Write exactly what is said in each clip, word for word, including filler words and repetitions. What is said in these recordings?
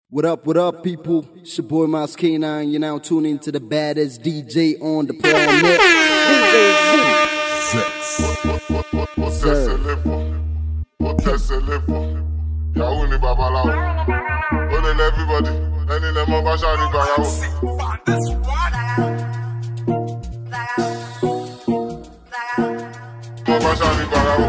What up, what up, people? It's your boy Miles K nine. You're now tuning into the baddest D J on the planet. D J Six. Sir. Yahoo ni babalao. Only everybody. Any lemon basha ni barao. Basha ni barao.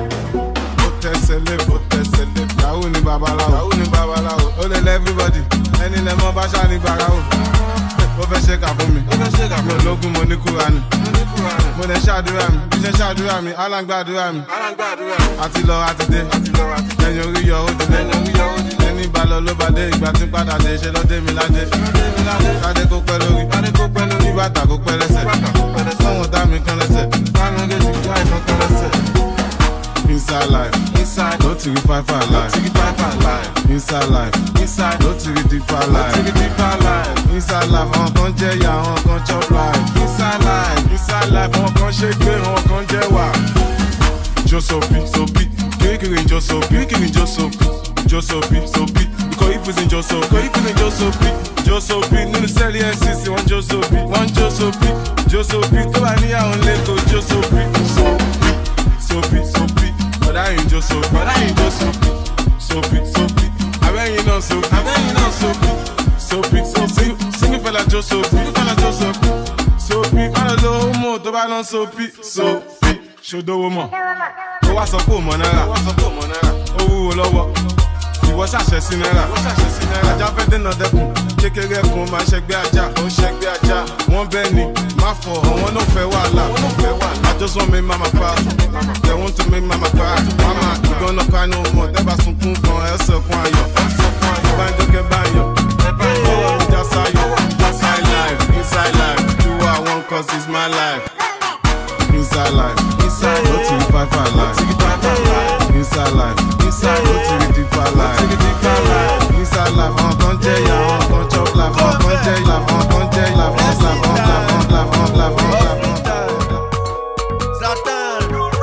Yahoo ni babalao. Yahoo ni babalao. Only everybody. Any lemon basha ni barao. Ó fẹ́ ṣe kà fún mi. Ó fẹ́ ṣe kà fún mi. Ológun mo ní Kúránì. Mo lè ṣàdúrà mi. Bí ṣe ṣàdúrà mi, alágbàdúrà mi. Àti lọ àti dé. Ẹyin orí yọ ó ti dé. Ẹni bá lọ ló bá dé. Ìgbà tí padà dé ṣe ló dé mi ládé. Kádé kó pẹ́ lórí. Kí bàtà kó pẹ́ lẹ́sẹ̀. Sọ́wọ́n dá mi kan lẹ́sẹ̀. Báwo lè ti gbá ìkan kan lẹ́sẹ̀? Inside life, inside, no to five five life. Inside life, inside, no to deeper life. Inside life, on can jẹ ya, on can chop life. Inside life, inside life, on can shake me, on can jẹ wa. Josopi, sopi, kiri Josopi, kiri Josopi, Josopi, sopi. Because if it's in Josopi, because if it's in Josopi, Josopi, nínú sẹ́ẹ̀lì N C C, one Josopi, one Josopi, Josopi, tó bá níyàwó lẹ́kọ̀ọ́ Josopi, sopi, sopi, sopi. But I ain't just so, but I ain't just so, so big, so big. I bet you know so, I bet you know so big, so big, so big. Singing fella just so big, fella just so big, so big. Man, a little more, to buy on so big, so big. Show the woman. Oh, what's up, woman? What's up, woman? Oh, lower. You was a chassis, Nara. I jump at another. Take a rep on my shake beaja, oh shake beaja. One penny, my fault, one no fair walla. I just want me mama pass. They want to make mama cry. Mama, you gonna cry no more. They got some poon for else of wine. Find the get by you. Oh, just how you. Inside life, inside life. Do what I want cause it's my life. Inside life, inside, go to the five five life. Inside life, inside, go to the deeper life. Inside life, on can jẹ ya, on can chop life, on can jẹ life, on can jẹ life, on life, on life, on life, on life, on life. Zlatan,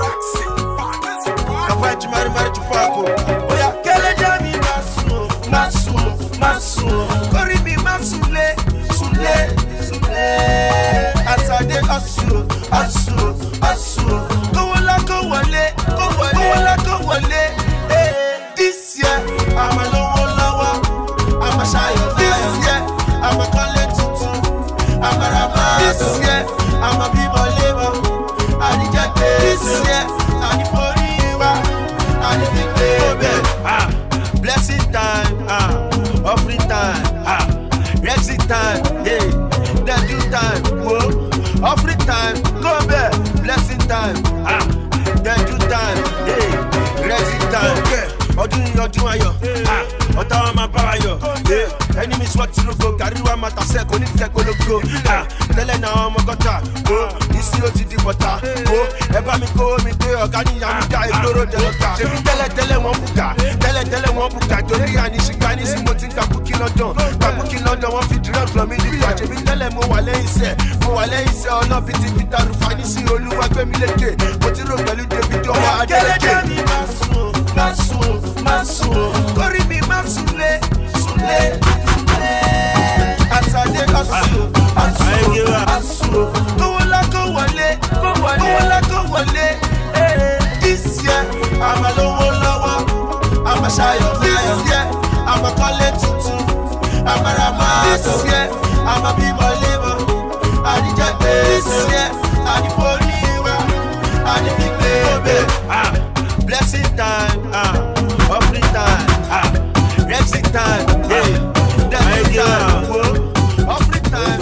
Capaz de Mari Mari de Paco. Olha aquele de mim, maço, maço, maço. Corribi, maço, lê, sule, sule. Assade, aço, aço, aço. Kowala, kowale, kowala, kowale. This year, I'm a low lower, I'm a shy. This year, I'm a college tutu, I'm a rabba. This year, I'm a people labor. I need this year, I need for you, I need big baby. Ah, blessing time, ah, offering time, ah, exit time, hey, the due time, whoa, offering time, come back, blessing time, ah, the due time, hey, exit time, yeah. Ọdún ọdún ayọ̀, ọ̀tá wa máa bá wa yọ̀. Enemy swat to logo, carry wa mata sẹ́ kò ní tẹ́ gbólógbó. Tẹ́lẹ̀ náà ọmọ gọ́tà, ìsí ó ti di bọ̀tà. Ẹ bá mi kó mi gbé ọ̀gá níyà mi dá ìgboro dẹ̀lọ́ta. Ṣèbí tẹ́lẹ̀ tẹ́lẹ̀ wọ́n bùkà, tẹ́lẹ̀ tẹ́lẹ̀ wọ́n bùkà. Torí àníṣígbà ní sí mo ti ń kàkúkí lọ́dọ̀. Kàkúkí lọ́dọ̀ wọ́n fi drugs lọ mí nípa. Ṣèbí tẹ́lẹ̀ mo wà lẹ́yìn sẹ́, mo wà lẹ́yìn sẹ́ ọ̀nà bíi ti Peter Rufani sí Olúwa gbé mi lékè. Mo ti rò pẹ̀lú David ọwọ́ Adélèké. Masu, masu, kori mi masule, sule, sule. Asade asu, asu, asu. Kowala kowale, kowala kowale. This year, I'm a lowo lowo, I'm a shy. This year, I'm a college tutu, I'm a rama. This year, I'm a people labor. I need your this year, I need for you, I need big baby. Ah. Blessing time, ah, offering time, ah, exit time, yeah, that time, whoa, offering time,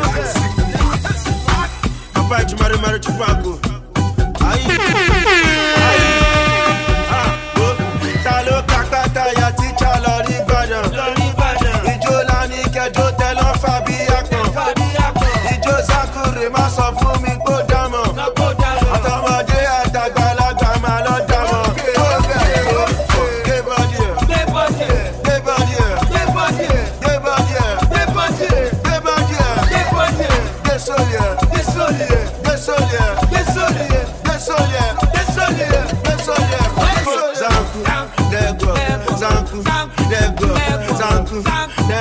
Capaz de Mari Mari de Paco. Aí, aí, ah, oh, tá louca, tá ya ticha lori Ibadan, ijo la ni kejo telo Fabiakon, ijo Zakure ma sọ fún mi kó dámọ̀, àtọmọdé àtàgbàlagbà máa lọ dámọ̀.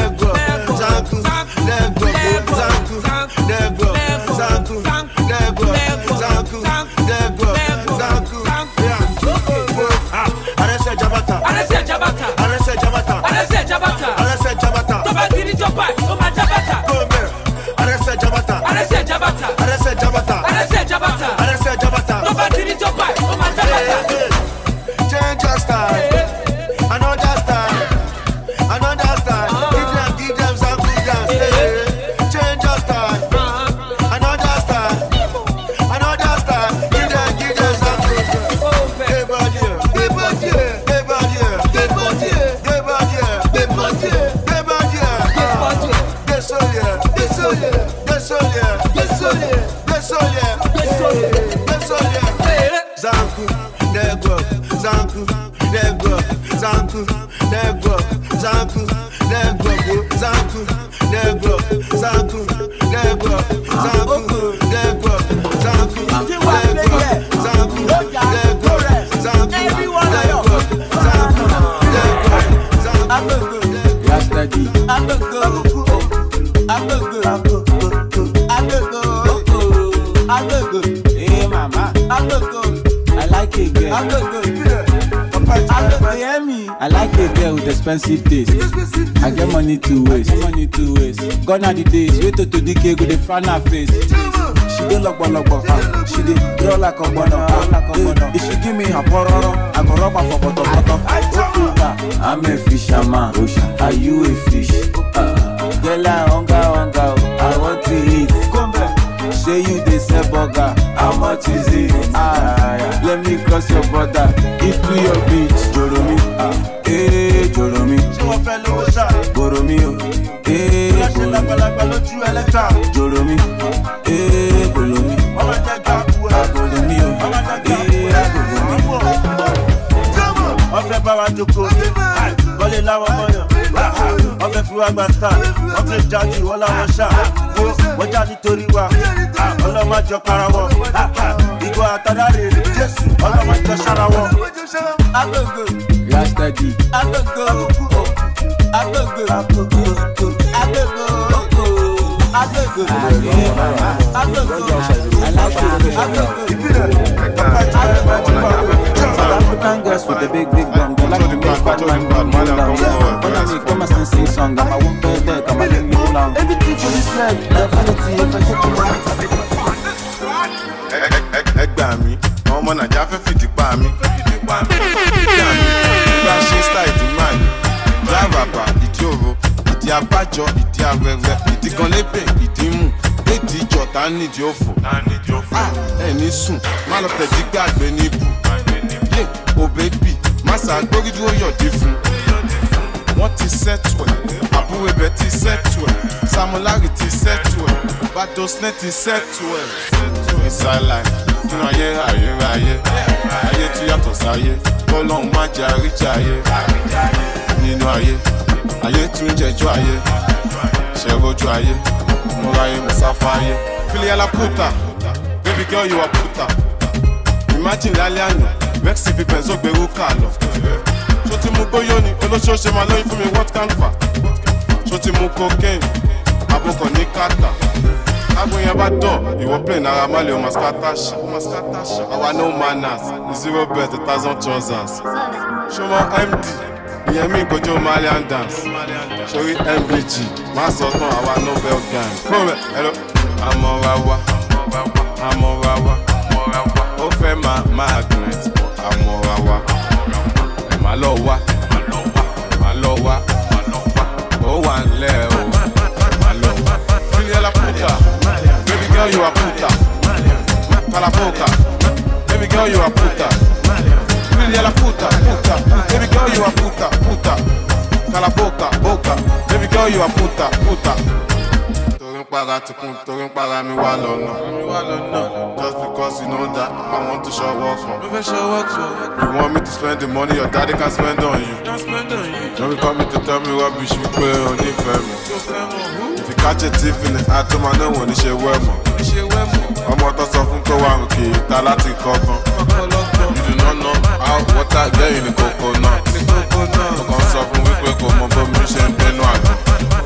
Negro, Zanku, Negro, Zanku, Negro, Zanku, Negro, Zanku, Negro, Zanku. Arrêtez Jabata, Arrêtez Jabata, Arrêtez Jabata, Arrêtez Jabata, Arrêtez Jabata. Toba diri Jopa, Oma Jabata, Arrêtez Jabata, Arrêtez Jabata, Arrêtez Jabata, Arrêtez Jabata, Arrêtez Jabata. Toba diri Jopa, Oma Jabata. Change your style, another style, another style. Give them, give them some good dance. Change your style, another style, another style. Give them, give them some good dance. Hey body, hey body, hey body, hey body, hey body, hey body, hey body, hey body. This all yeah, this all yeah, this all yeah, this all yeah, this all yeah, this all yeah, this all yeah. Zanku, Negro, Zanku, Negro, Zanku, Negro, Zanku, Negro, Zanku, Negro, Zanku, Negro, Zanku, Negro, Zanku, Negro, Zanku, Negro, Zanku, Negro, Zanku, Negro, Yesterday, I'm a go, I'm a go, I'm a go, I'm a go, hey mama, I'm a go. I like a girl. I I like a girl with expensive taste. I get money to waste, money to waste. Gone are the days, wait to the cake with the fan her face. She dey lock lock lock, she dey draw like a bono. If she give me her pororo, I go rub her for bottom bottom. I'm a fisherman, are you a fish? Girl, I hunger hunger, I want to eat. Say you dey sell burger, how much is it? Ah, let me cross your border, into your beach. Joromi, ah, eh, Joromi. Joromi, oh, eh, Joromi, eh, Joromi. Agolomi, oh, eh, Agolomi. Ọ̀fẹ́ bá wa jókòó, bọ́lé láwọn mọ́yàn. Ọ̀fẹ́ fi wá gba star, ọ̀fẹ́ jáde wọ́n láwọn ṣá. Wọ́n já nítorí wa, ọlọ́mọ jọ para wọ. Ìgò àtàdá rè é Jésù, ọlọ́mọ jọ sára wọ. Agogo, Yesterday, agogo, agogo, agogo, agogo, agogo. hey mama, I like a girl. South African girls with the big big bum, they like to make bad man bum down. When I make them a sing song, I'm a whoop there, come and leave me alone. Everything for this life, definitely if I take you out. Ẹ gbà mí, àwọn ọmọ Nàìjíríà fẹ́ fìdí pa mí. Gbà mí, bá ṣe style ìdí máa ní. Ìdí àràbà, ìdí òro, ìdí abájọ, ìdí arẹrẹ, ìdí kan lébè, ìdí mú. Ìdí ìjọ tá nídìí òfò. Ẹ ní sùn, má lọ tẹ̀dí gbàgbé níbù. Yé, o bébì, má ṣàgbórí dúró yọ̀dí fún. Wọ́n ti sẹ́tù ẹ̀, àbúrò ibẹ̀ ti sẹ́tù ẹ̀, Samolari ti sẹ́tù ẹ̀, Badosne ti sẹ́tù ẹ̀. Inside life, nínú ayé ayé ayé, ayé tí yàtọ̀ sáyé, Ọlọ́run má jẹ́ àríjà ayé. Nínú ayé, ayé tún jẹjọ́ ayé, ṣẹ̀rọ̀jú ayé, mo ráyé mo sáfá ayé. Filiala puta, baby girl you are puta. Imagine lálẹ́ àná, Mexi fi pẹ̀sọ́ gbèrú kà lọ. Ṣó ti mú gbóyó ni, olóṣooṣe máa lóyún fún mi what can fa? Ṣó ti mú cocaine, abokọ̀ ní kàtà? Agbo yẹn bá dọ̀, ìwọ play náírà má lè o mascataṣa. Àwa no manners, zero bet a thousand trousers. Ṣó mọ M D, ìyẹn mi ìgbójó Malian dance. Ṣorí M B G, má sọ tán àwa Nobel gang. Kúrò ẹ̀rọ, àmọ́ wa wá, àmọ́ wa wá. Ó fẹ́ máa magnet, àmọ́ wa wá. Má lọ wá, má lọ wá. Ó wà nílẹ̀ o, má lọ wá. Filiala puta, baby girl you are puta. Calaboca, baby girl you are puta. Filiala puta, puta, baby girl you are puta, puta. Calaboca, boca, baby girl you are puta, puta. Torí ń para tukun, torí ń para mi wá lọ́nà. Just because you know that I want to show work on. You want me to spend the money your daddy can spend on you. Don't be coming to tell me rubbish you play on the family. If you catch a thief in the act, man, no one is a woman. ọmọ tó sọ fún tó wà òkè ìta láti kọ́kàn. You do not know how water get in the coconut. Mo kàn sọ fún wípé kò mọ bó mi ṣe ń bẹnu àgbọn.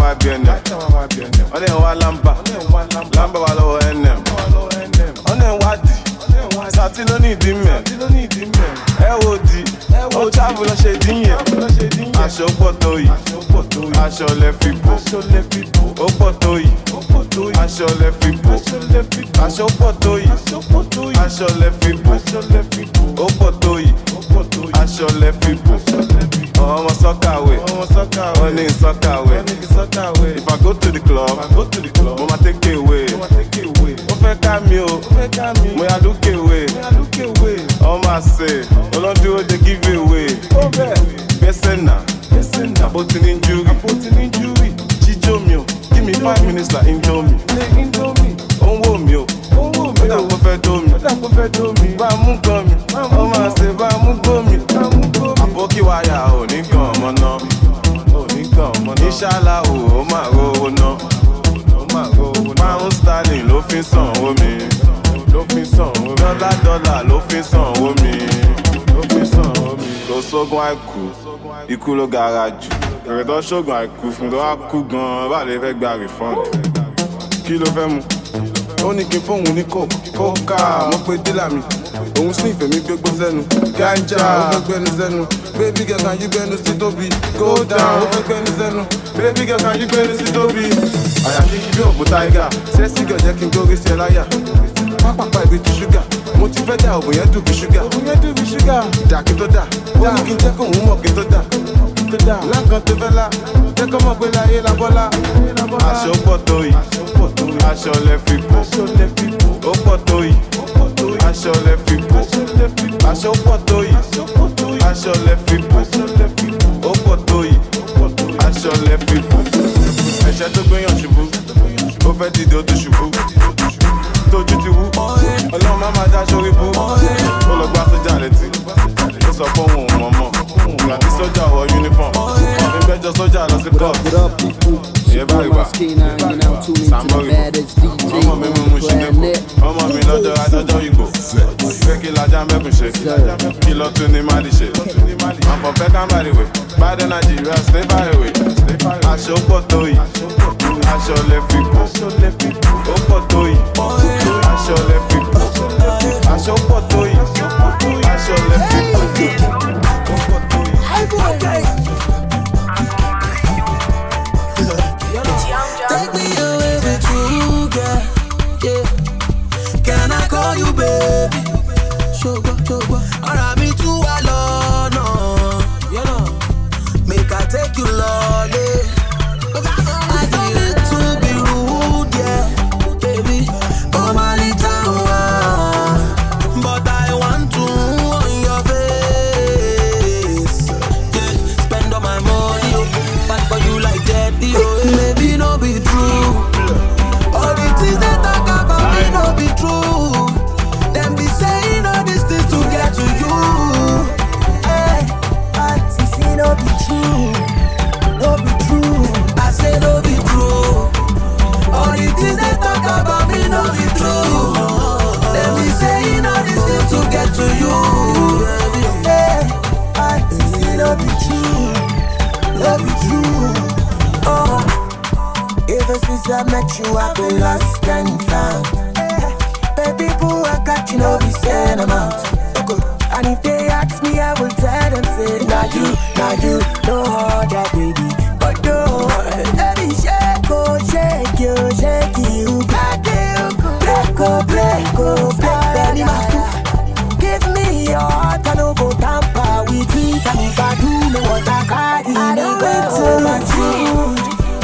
wá bí ẹnẹ. Wọ́n ní wá lámbà, lámbà wà lọ́wọ́ ẹnẹ. Wọ́n ní wá dì, sàtí ló ní ìdí mẹ́. Ẹ wo di, ó tábù lọ ṣe díyẹn. Aṣọ pọ̀ tó yìí, aṣọ lẹ fi bò. Ó pọ̀ tó yìí, aṣọ lẹ fi bò. Aṣọ pọ̀ tó yìí, aṣọ lẹ fi bò. Ó pọ̀ tó yìí, aṣọ lẹ fi bò. Ọmọ sọ́kàwé, wọ́n ní sọ́kàwé. If I go to the club, mo ma take away. Ó fẹ́ ká mi o, mo yà lókè wé. Ọmọ àṣẹ, olóńdúró dey give away. Gbẹ́sẹ̀ náà, àpótí ní júwì. Jíjó mi o, give me five minutes like indomie. Ó ń wò mí o, ó dà kó fẹ́ tó mi. Bá a mú gan mi, ọmọ àṣẹ bá a mú gbó mi. Àbókí wáyà ò ní gan ọmọ náà. Inshallah o, ó máa rówó ná. Pound sterling ló fi san owó mi. Dọ́là dọ́là ló fi san owó mi. Kò sógun àìkú, ikú ló gara jù. Èrè tó ṣógun àìkú fún tó wá kú gan-an, bá lè fẹ́ gba refund. Kí ló fẹ́ mu? Ó ní kí n fóun ní kókà, mo pe dílà mi. Òun sì ìfẹ́ mi gbégbó sẹ́nu. Ganja, ó fẹ́ gbẹ́nu sẹ́nu. Baby girl, can you gbẹ́nu sí tóbi? Go down, ó fẹ́ gbẹ́nu sẹ́nu. Baby girl, can you gbẹ́nu sí tóbi? Àyà kíkí bí òbú tiger. Sẹ́sì girl jẹ́ kí n gbórí sí ẹ láyà. Pápápá ibi tí ṣúgà. Mo ti fẹ́ dà ògùn yẹn dùn bí ṣúgà. Dà kí tó dà. Ó ní kí n jẹ́ kó òun mọ̀ kí tó dà. Láǹkan tó fẹ́ la. Jẹ́ kó mọ̀ pé láyé la bọ́lá. Aṣọ pọ̀ tó yìí. Aṣọ lẹ fi bò. Ó pọ̀ tó yìí. Aṣọ lẹ fi bò. Aṣọ pọ̀ tó yìí. Aṣọ lẹ fi bò. Ó pọ̀ tó yìí. Aṣọ lẹ fi bò. Ẹ̀ṣẹ̀ tó gbéyàn ṣubú. Ó fẹ́ dìde ó tún ṣubú. Tójú ti wú. Ọlọ́run má máa dá sórí bú. Ó lọ gbá sójà létí. Ó sọ pé òun ò mọ̀ mọ̀. Ìgbà tí sójà wọ uniform. Ìgbẹ́jọ sójà lọ sí court. Ìyẹn bá rí bá. Sàmbórì bò. Ọmọ mi mú mu ṣílẹ̀kù. Ọmọ mi lọ́jọ́ adájọ́ ìgbò. Pé kí lajá mẹ́kùn ṣe. Kí lọ tún ní Mali ṣe. Àpọ̀ fẹ́ ká má rí wè. Bádé Nàìjíríà stay far away. Aṣọ pọ̀ tó yìí. Aṣọ lẹ fi bò. Ó pọ̀ tó yìí. Aṣọ lẹ fi bò. Aṣọ pọ̀ tó yìí. Aṣọ lẹ fi bò. Ó pọ̀ tó yìí. Take me away with you, girl. Yeah. Can I call you baby? Sugar, sugar. Ọ̀rọ̀ mi tú wa lọ́nà. Make I take you lọ́lé. I don't need to be rude, yeah, baby. Come on, little one. But I want to on your face. Yeah. Spend all my money, oh. Fight for you like daddy, oh. Baby, no be true. All the things they talk about me no be true. Them be saying all these things to get to you. Hey, but you see no be true, no be true. I say no be true. All the things they talk about me no be true. Them be saying all these things to get to you. Hey, but you see no be true, no be true. Oh. Ever since I met you, I've been lost and found. Baby boo, I got you, no be saying I'm out. And if they ask me, I will tell them, say, nah you, nah you, no other baby, but no. Baby, shake, oh, shake you, shake you, break, oh, break, oh, break, give me your heart, I no go tamper with it. And if I do know what I got, I don't go to my food.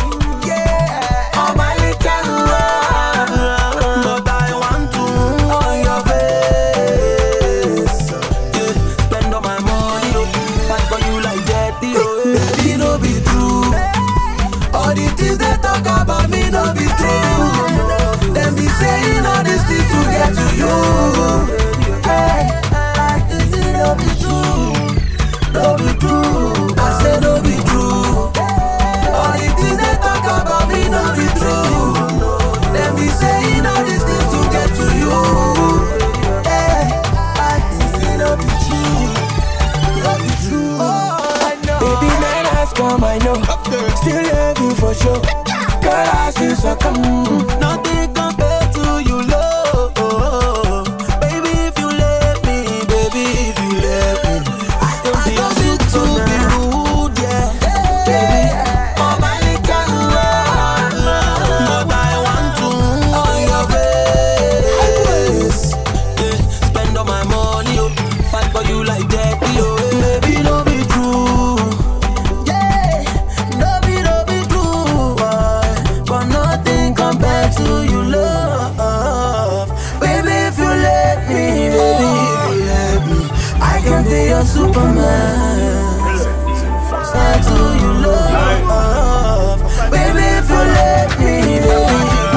About me no be true. Them be saying all these things to get to you. Hey, this is no be true, no be true. I say no be true. All the things they talk about me no be true. Them be saying all these things to get to you. Hey, this is no be true, no be true. Oh, baby, man, ask come, I know. Still love you for sure. Girl, I see so come. Nothing compared to you, love. Baby, if you let me, baby, if you let me, I can be a superman. Rude, yeah, baby. Oh, my little love, but I want to on your face. Yeah, spend all my money, oh, fight for you like that, yo. Baby, no be true. Yeah, no be, no be true. Boy. But nothing compared to you, love. Baby, if you let me, baby, if you let me, I can be your Superman. Compared to you, love. Baby, if you let me, baby.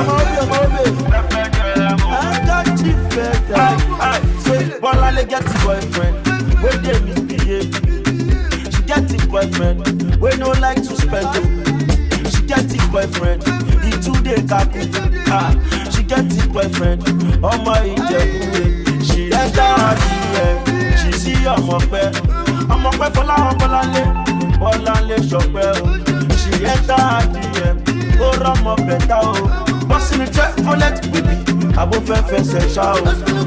I got you better. Say, Bolale get a boyfriend. When they misbehave, she get a boyfriend. We no like to spend it. She get a boyfriend. He too dey kaku. Ah, she get a boyfriend. Oh my Ijebu, she enter her D M. She see Omope. Omope fola Bolale, Bolale Shope. She enter her D M. Oh Ramo beta oh. Boss in the trap for let baby. Abo fe fe se shout.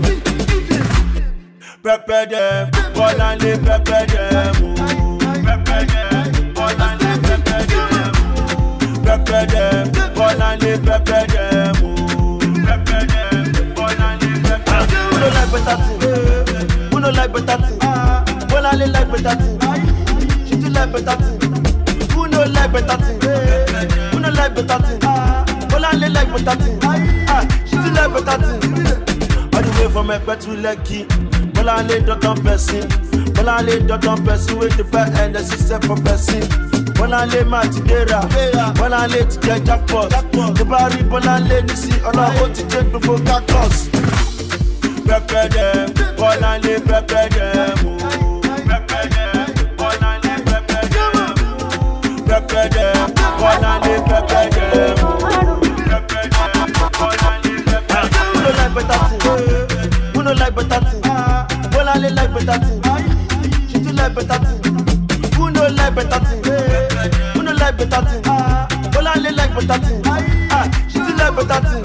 Pepe dem, Bolale pepe dem. Pepe dem, Bolale pepe dem. Pepe dem, Bolale pepe dem. Pepe dem, Bolale pepe dem. Who no like better thing? Who no like better thing? Bolale like better thing. She do like better thing. Who no like better thing? Who no like better thing? Bolale like better thing. Ah, she do like better thing. All the way from Epe to Lekki. Bolale dot on person. Bolale dot on person with the back and the system for person. Bolale matidera. Bolale to get jackpot. The bari Bolale nisi on a hot to take before cactus. Pepe dem, Bolale pepe dem. Pepe dem, Bolale pepe dem. Pepe dem, Bolale pepe dem. Pepe dem, Bolale pepe dem. Who no like better thing? Who no like better thing? Bolale like better thing. She do like better thing. Who no like better thing? Who no like better thing? Bolale like better thing. Ah, she do like better thing.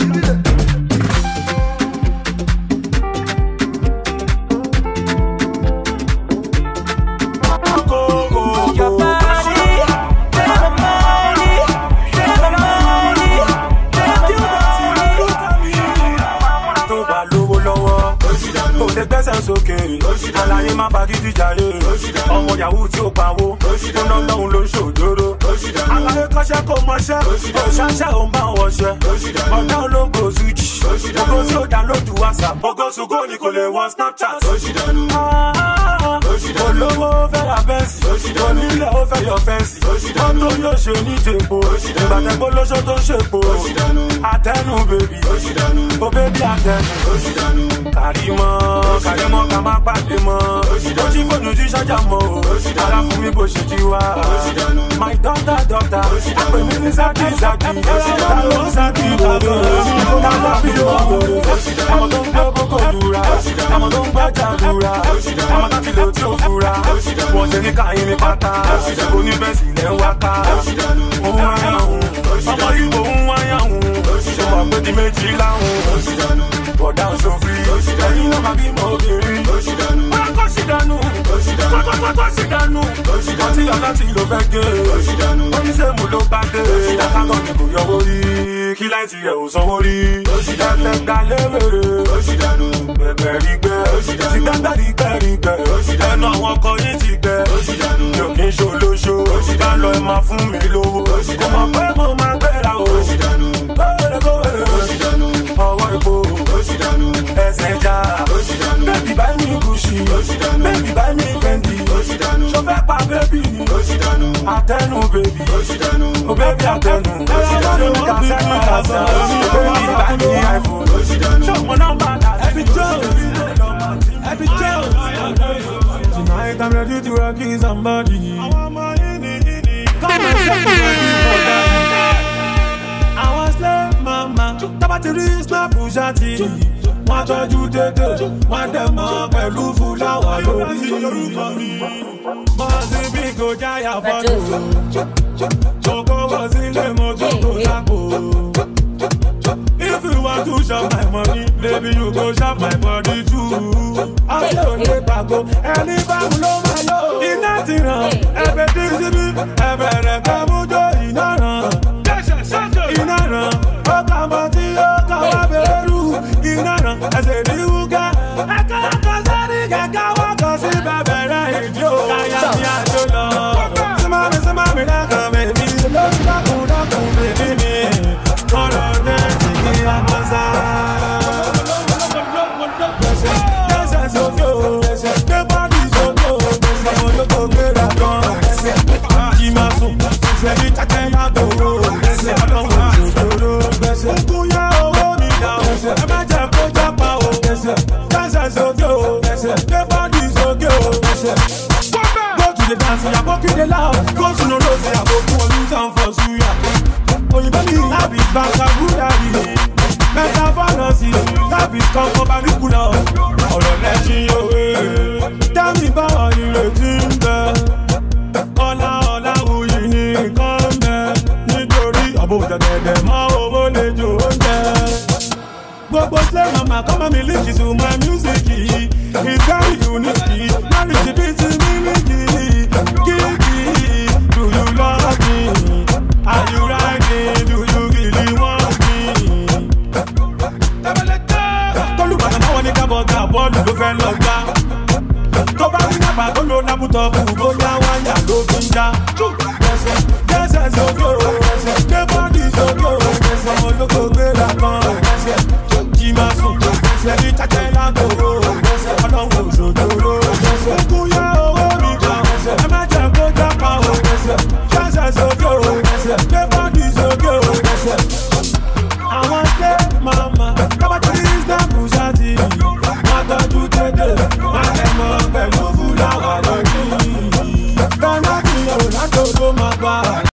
Àlàyé má fagídí jàre, ọmọ yahoo tí ó pawó, ó ná lọ́hùn ló ń ṣòjóró. Àlàyé kọ́ṣẹ́ kò mọṣẹ́, òṣàṣẹ́ ò máa wọṣẹ́, ọ̀dá ológo Suji, ògo tí ó dánlódù WhatsApp, ògo ṣùgbọ́ ni kò lè wọ Snapchat. Olówó fẹ́ ra bẹ́ǹsì, onílẹ̀ ó fẹ́ yọ fẹ́ǹsì, mọ́tò yóò ṣe ní jèpo, ìgbà tẹ́gbó lóṣó tó ṣèpo, àtẹnu bèbí, ó bébí àtẹnu, kàrímọ́, kàrímọ́ ká má pàdé mọ́, ó jí fóònù tí ṣájà mọ́, ara fún mi bó ṣe jí wá. My daughter, daughter, àpè mi ní sákì sákì, ta ló ń sákì lóde, ta ló bí wọ́n lóde, àwọn tó ń gbé bókò lura, àwọn tó ń gbájà lura, àwọn tó ti lò tí ó fura, wọ́n ṣe ní káyín ní pátá, oníbẹ̀sì lẹ́ ń wáká, òun wáyà òun, ọmọ ìbò ń wáyà òun, ṣe wà pé di méjì láhùn, bọ̀dá ń ṣòfin, ẹ̀yìn náà máa bí mọ́ obìnrin, wọ́n kọ́ sí dánú, kọ́kọ́kọ́ sí dánú, ọtí ọ̀la tí ló fẹ́ gé, oníṣèmù ló bá dé, àkàkọ́ ni kò yọwọ́ rí, kí láìsí ẹ̀ ò sanwó rí, ẹ̀fẹ̀ gbà lérèrè, bẹ̀bẹ̀ rí gbẹ́, ti gbẹ́gbẹ́ rí gbẹ́ rí gbẹ́, ẹnu àwọn ọkọ̀ yìí ti gbẹ́, yóò kí n ṣolóṣó, bá lọ ẹ máa fún mi lówó, kò mọ̀ pé mo máa gbéra o, kówèrè kówèrè, ọwọ́ epo, ẹsẹ̀ já, bébì bá mi Gucci, bébì bá mi Fendi, ṣó fẹ́ pa bébì ni, àtẹnu bébì, ó bébì àtẹnu, ṣó ní ká sẹ́nu kásá, bébì bá mi iPhone, ṣó mọ nọ́mbà láti ẹbí tó, ẹbí tó. Tonight I'm ready to rock you somebody. Come and set me ready for that. I was love mama, tabati snap Bugatti. Wọ́n Wọ́n tọ́jú dédé, wọ́n dẹ̀ mọ́ pẹ̀lú fúláwà lórí. Mọ́sí bí kò jáyà fọ́tò. Jọ̀kọ́ wọ́n sílé mo tún kò sápò. If you want to shop my money, baby you go shop my body too. Ọ̀sẹ̀ ò lè gbàgbọ́, ẹni bá mú ló máa lò. Iná ti ràn, ẹ̀bẹ̀ tí síbí, ẹ̀bẹ̀ rẹ̀ kẹ́ mú jó iná ràn. Iná ràn, ó kà mọ́ tí ó kà wá bẹ̀rù. Iná ràn, ẹsẹ̀ ní wúkẹ́. Ẹ̀ka ẹ̀ka sẹ́ni kẹ̀kẹ́ wọ́n kàn sí bẹ̀bẹ̀ rẹ̀ ìdí o. Káyà ní àjò lọ. Símámi símámi dákàn bèbí, lórí dákun dákun bèbí mi. Kọ́lọ̀ dé ti kí a mọ́ sá. Dẹ́sẹ̀ sókè o, gbé bọ́dì sókè o. Ọmọ olóko gbéra gan. Jí máa sùn, ṣẹ̀bí tẹ́tẹ́ yàtọ̀ o. Ọlọ́run òṣòro, ogun yá owó mi dà o. Ẹ má jẹ́ kó jápa o. Dẹ́sẹ̀ sókè o, gbé bọ́dì sókè o. Go to the dance, yàgò kéde loud. Go to the rose, yàgò fún olùsàn for suya. Òyìnbó ní habit vocabulary. Metaphorosi, habit kankan particular. Ọ̀rọ̀ lẹ́sìn òwe. Tẹ́mi báwọn ìrètí ń bẹ. Ọlá ọlá wuyì ní nǹkan bẹ. Nítorí ọ̀bọ̀ òjàgẹ̀dẹ̀ mọ́ owó lè jò oúnjẹ. Gbogbo slay mama come and link to my music. It's very unique. Marriage be to me, Kiki, do you love me? Are you riding? Do you really want me? Tolúbàdàn náà wọ́n ní kábọ̀gà bọ́ọ̀lù ló fẹ́ lọ gbá. Tó bá rí nàbà tó lo lápútọ̀pù bóyá wáyà ló fi ń já. Dẹ́sẹ̀ sókè o, gbé bọ́ọ̀lì sókè o. Ọmọ olóko gbéra kan. Jí máa sùn, ṣẹ̀bí tẹ́tẹ́ lágbo o. Ọlọ́run òṣòjòrò. Ogun yá owó mi kan. Ẹ má jẹ́ kó jápa o. Dẹ́sẹ̀ sókè o, gbé bọ́ọ̀lì sókè o. Àwọn ṣe màmá, lọ́wọ́ tí Islam Bùsàtì. Wọ́n tọ́jú dédé, wọ́n lẹ̀ mọ́ pẹ̀lú fúláwà lórí. Bẹ́ẹ̀ ni ọ̀rọ̀ látòkó máa gbà.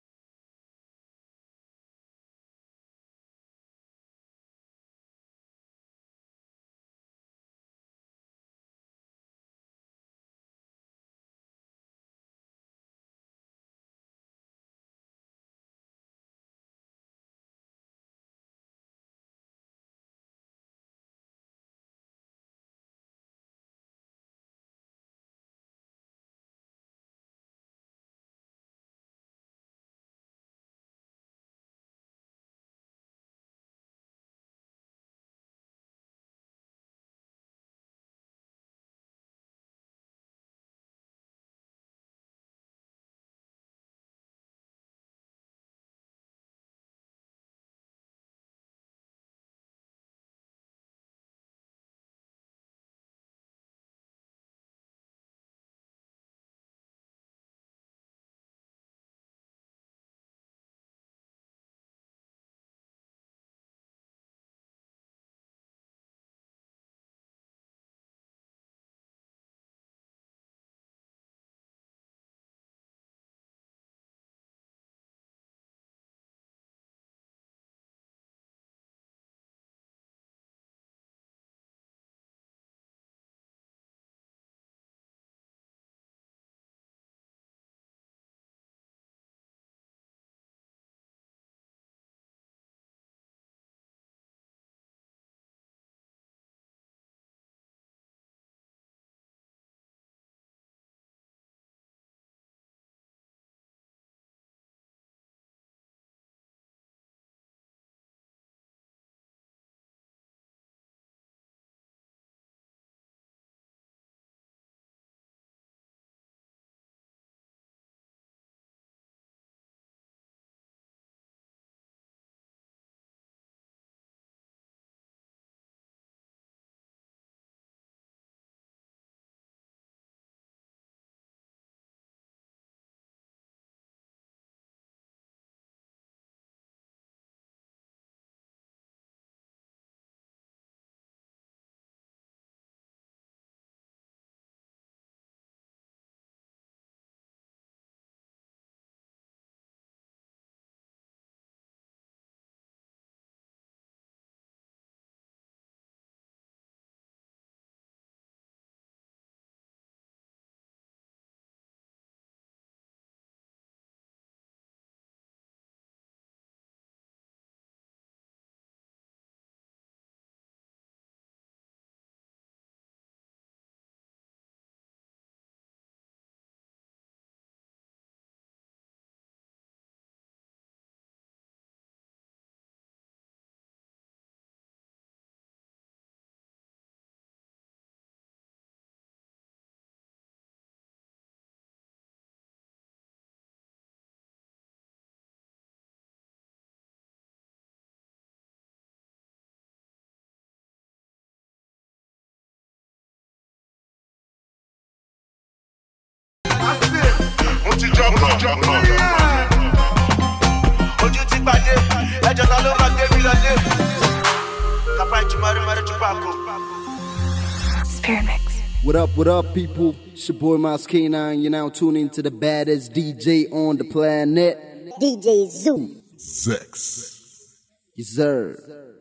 Ojú ti pàdé, ẹjọ́ ta ló máa gbé mi lọlé. Kàpá ìjùmọ̀rí mọ̀rí jù pàkó. Spearmix. What up, what up, people? It's your boy Miles K nine. You're now tuning to the baddest D J on the planet. D J Zoo. Sex. Yes, sir.